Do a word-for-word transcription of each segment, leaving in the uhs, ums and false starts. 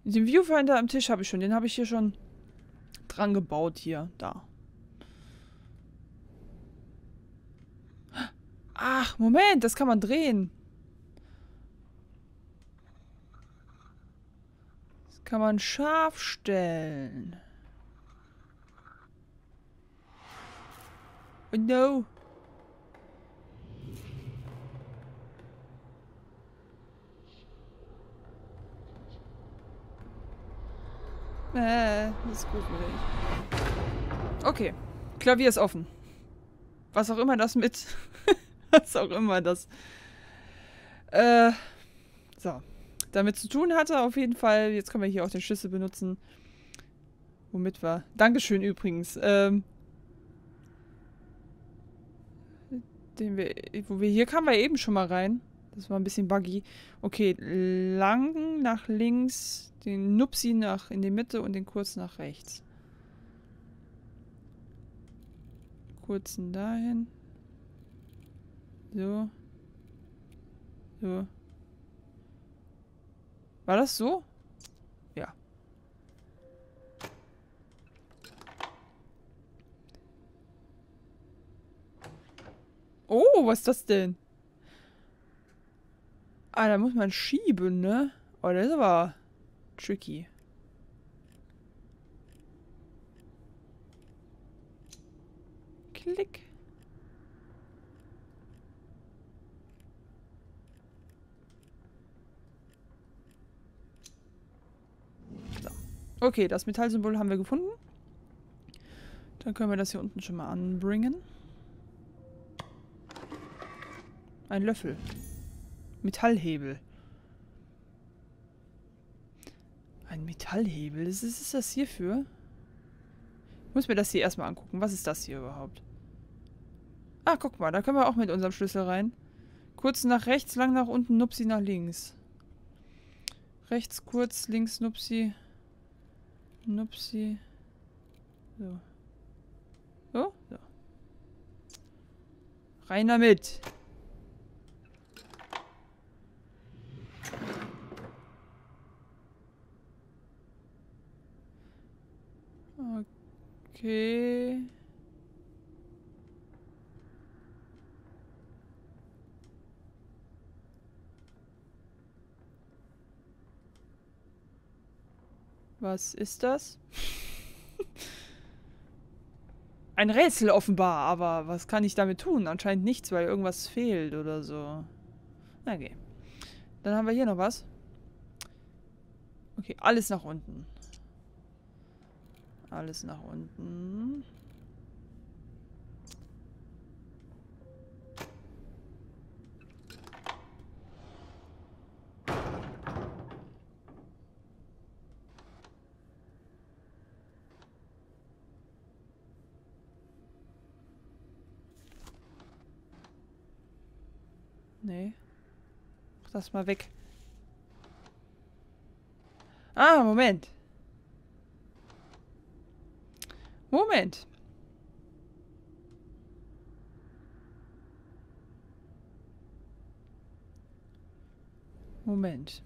Den Viewfinder am Tisch habe ich schon. Den habe ich hier schon dran gebaut. Hier, da. Ach, Moment, das kann man drehen. Das kann man scharf stellen. Oh no. Äh, das ist gruselig. Okay. Klavier ist offen. Was auch immer das mit... Was auch immer das... Äh... So. Damit zu tun hatte, auf jeden Fall. Jetzt können wir hier auch den Schlüssel benutzen. Womit wir... Dankeschön übrigens. Ähm... Den wir... Wo wir... Hier kamen wir eben schon mal rein. Das war ein bisschen buggy. Okay, lang nach links, den Nupsi nach in die Mitte und den kurz nach rechts. Kurzen dahin. So. So. War das so? Ja. Oh, was ist das denn? Ah, da muss man schieben, ne? Oh, das ist aber tricky. Klick. So. Okay, das Metallsymbol haben wir gefunden. Dann können wir das hier unten schon mal anbringen. Ein Löffel. Metallhebel. Ein Metallhebel? Was ist, ist das hierfür? Ich muss mir das hier erstmal angucken. Was ist das hier überhaupt? Ah, guck mal, da können wir auch mit unserem Schlüssel rein. Kurz nach rechts, lang nach unten, Nupsi nach links. Rechts kurz, links Nupsi. Nupsi. So. So? So. Rein damit. Okay. Was ist das? Ein Rätsel offenbar, aber was kann ich damit tun? Anscheinend nichts, weil irgendwas fehlt oder so. Okay. Dann haben wir hier noch was. Okay, alles nach unten. Alles nach unten. Nee. Mach das mal weg. Ah, Moment. Moment. Moment.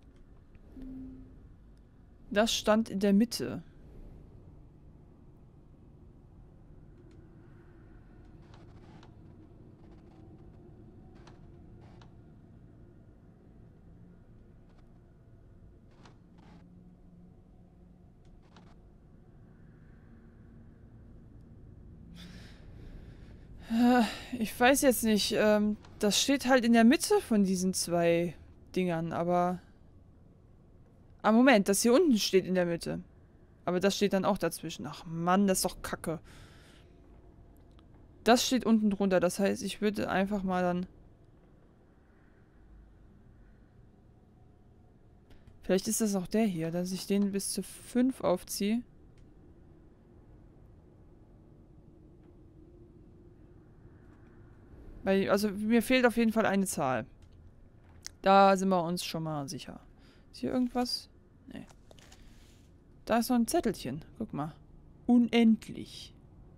Das stand in der Mitte. Ich weiß jetzt nicht. Ähm, das steht halt in der Mitte von diesen zwei Dingern, aber... Ah, Moment, das hier unten steht in der Mitte. Aber das steht dann auch dazwischen. Ach Mann, das ist doch Kacke. Das steht unten drunter. Das heißt, ich würde einfach mal dann... Vielleicht ist das auch der hier, dass ich den bis zu fünf aufziehe. Weil, also mir fehlt auf jeden Fall eine Zahl. Da sind wir uns schon mal sicher. Ist hier irgendwas? Nee. Da ist noch ein Zettelchen. Guck mal. Unendlich.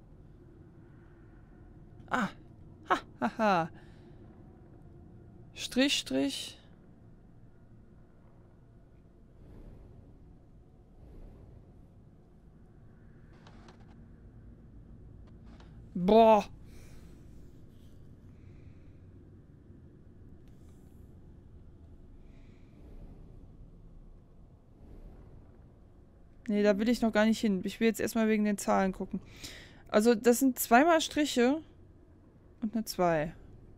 Ah. Ha, ha, ha. Strich, Strich. Boah. Nee, da will ich noch gar nicht hin. Ich will jetzt erstmal wegen den Zahlen gucken. Also, das sind zweimal Striche und eine zwei.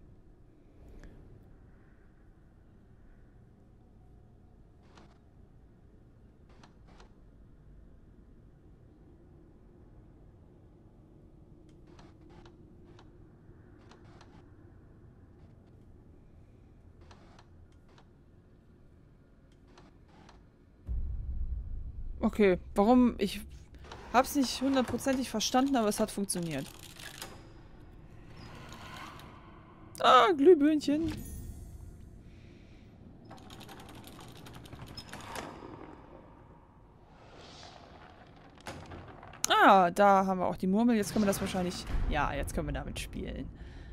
Okay, warum? Ich hab's nicht hundertprozentig verstanden, aber es hat funktioniert. Ah, Glühbirnchen. Ah, da haben wir auch die Murmel. Jetzt können wir das wahrscheinlich... Ja, jetzt können wir damit spielen.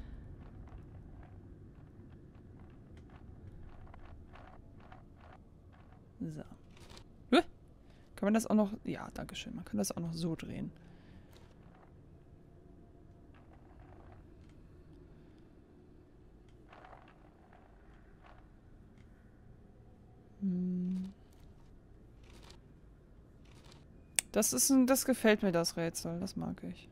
So. Huh? Kann man das auch noch... Ja, dankeschön. Man kann das auch noch so drehen. Hm. Das ist ein... Das gefällt mir, das Rätsel. Das mag ich.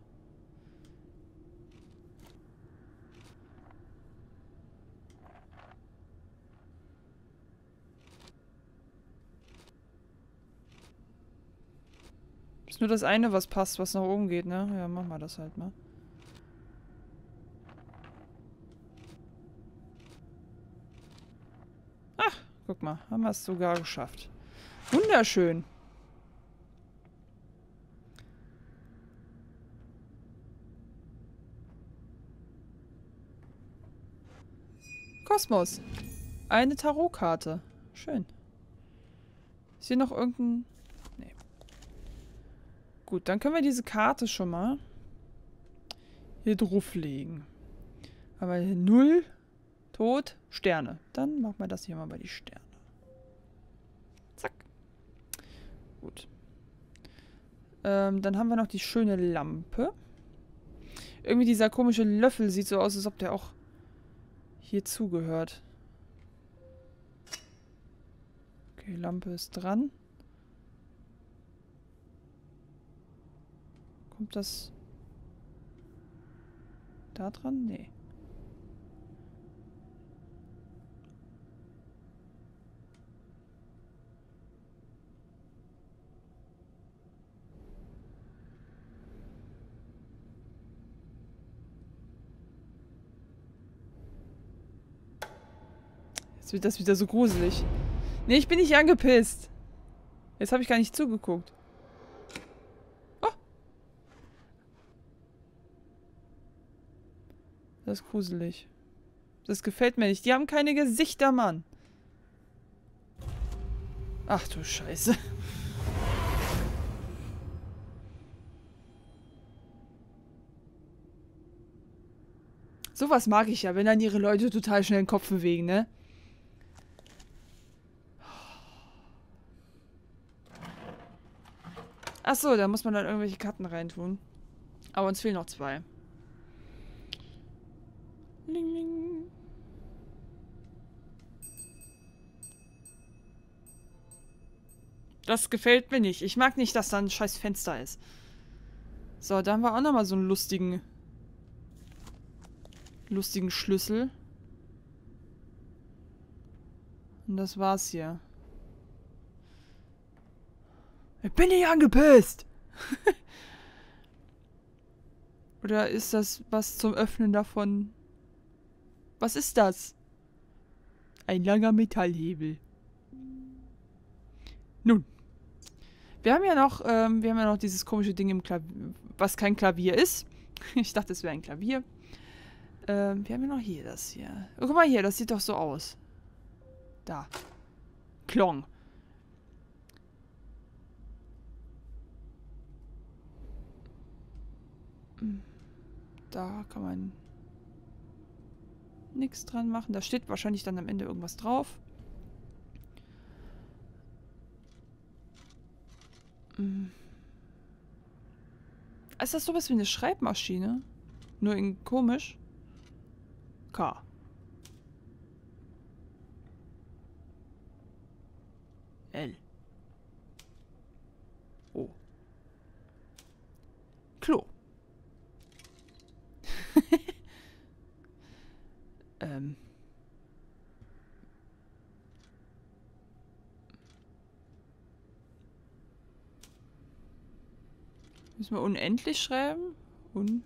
Ist nur das eine, was passt, was nach oben geht, ne? Ja, machen wir das halt mal. Ach, guck mal. Haben wir es sogar geschafft. Wunderschön. Kosmos. Eine Tarotkarte. Schön. Ist hier noch irgendein... Nee. Gut, dann können wir diese Karte schon mal hier drauflegen. Aber null, Tod, Sterne. Dann machen wir das hier mal bei die Sterne. Zack. Gut. Ähm, dann haben wir noch die schöne Lampe. Irgendwie dieser komische Löffel sieht so aus, als ob der auch hier zugehört. Okay, Lampe ist dran. Kommt das da dran? Nee. Jetzt wird das wieder so gruselig. Nee, ich bin nicht angepisst. Jetzt habe ich gar nicht zugeguckt. Oh. Das ist gruselig. Das gefällt mir nicht. Die haben keine Gesichter, Mann. Ach du Scheiße. Sowas mag ich ja, wenn dann ihre Leute total schnell den Kopf bewegen, ne? Achso, da muss man dann irgendwelche Karten reintun. Aber uns fehlen noch zwei. Ling, ling. Das gefällt mir nicht. Ich mag nicht, dass da ein scheiß Fenster ist. So, da haben wir auch nochmal so einen lustigen... lustigen Schlüssel. Und das war's hier. Ich bin nicht angepisst! Oder ist das was zum Öffnen davon? Was ist das? Ein langer Metallhebel. Nun. Wir haben ja noch, ähm, wir haben ja noch dieses komische Ding im Klavier, was kein Klavier ist. Ich dachte, es wäre ein Klavier. Ähm, wir haben ja noch hier das hier. Oh, guck mal hier, das sieht doch so aus. Da. Klong. Da kann man nichts dran machen. Da steht wahrscheinlich dann am Ende irgendwas drauf. Ist das sowas wie eine Schreibmaschine? Nur in komisch. K. L. O. Klo. ähm. Müssen wir unendlich schreiben? Un.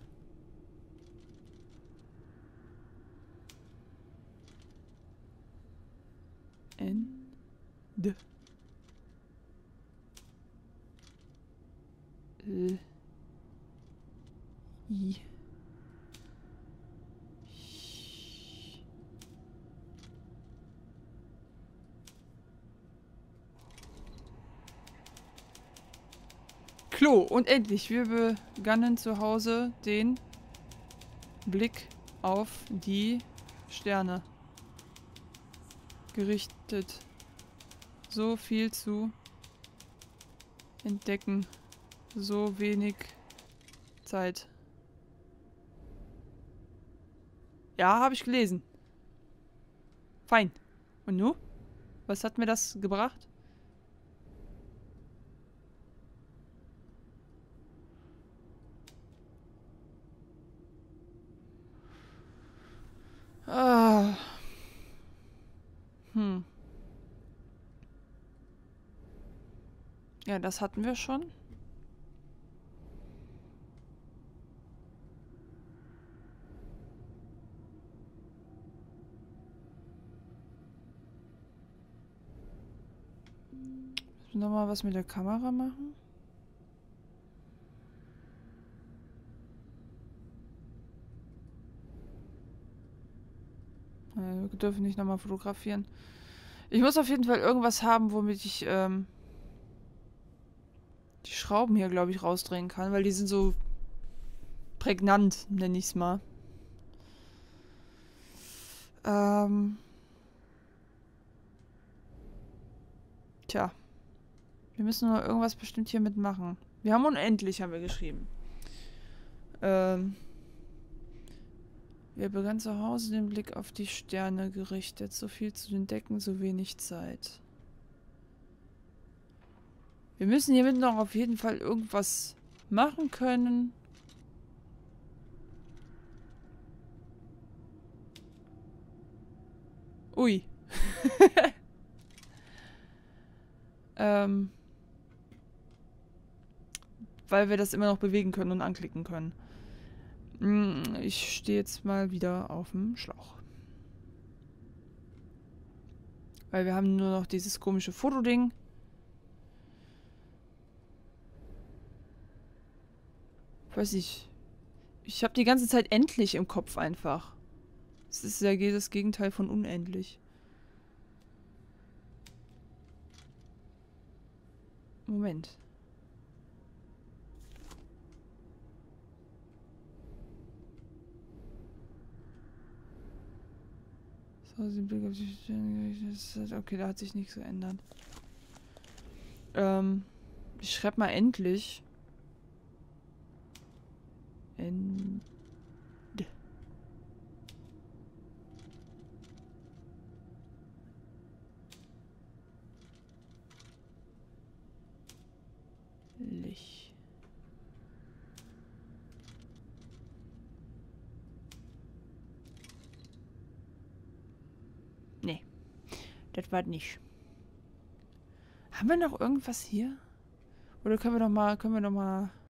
N. D. L. I. Klo. Und endlich, wir begannen zu Hause den Blick auf die Sterne gerichtet. So viel zu entdecken. So wenig Zeit. Ja, habe ich gelesen. Fein. Und nu? Was hat mir das gebracht? Ah. Hm. Ja, das hatten wir schon. Müssen wir nochmal was mit der Kamera machen? Wir dürfen nicht nochmal fotografieren. Ich muss auf jeden Fall irgendwas haben, womit ich ähm, die Schrauben hier, glaube ich, rausdrehen kann, weil die sind so prägnant, nenne ich es mal. Ähm. Tja. Wir müssen nur irgendwas bestimmt hier mitmachen. Wir haben unendlich, haben wir geschrieben. Ähm. Wir begannen zu Hause den Blick auf die Sterne gerichtet. So viel zu entdecken, so wenig Zeit. Wir müssen hiermit noch auf jeden Fall irgendwas machen können. Ui. ähm. Weil wir das immer noch bewegen können und anklicken können. Ich stehe jetzt mal wieder auf dem Schlauch. Weil wir haben nur noch dieses komische Fotoding. Ich weiß nicht. Ich habe die ganze Zeit endlich im Kopf einfach. Das ist ja das Gegenteil von unendlich. Moment. So, den Blick auf die Sterne. Okay, da hat sich nichts geändert. Ähm, ich schreibe mal endlich. Ende. Licht. Nee. Das war nicht. Haben wir noch irgendwas hier? Oder können wir noch mal, können wir noch mal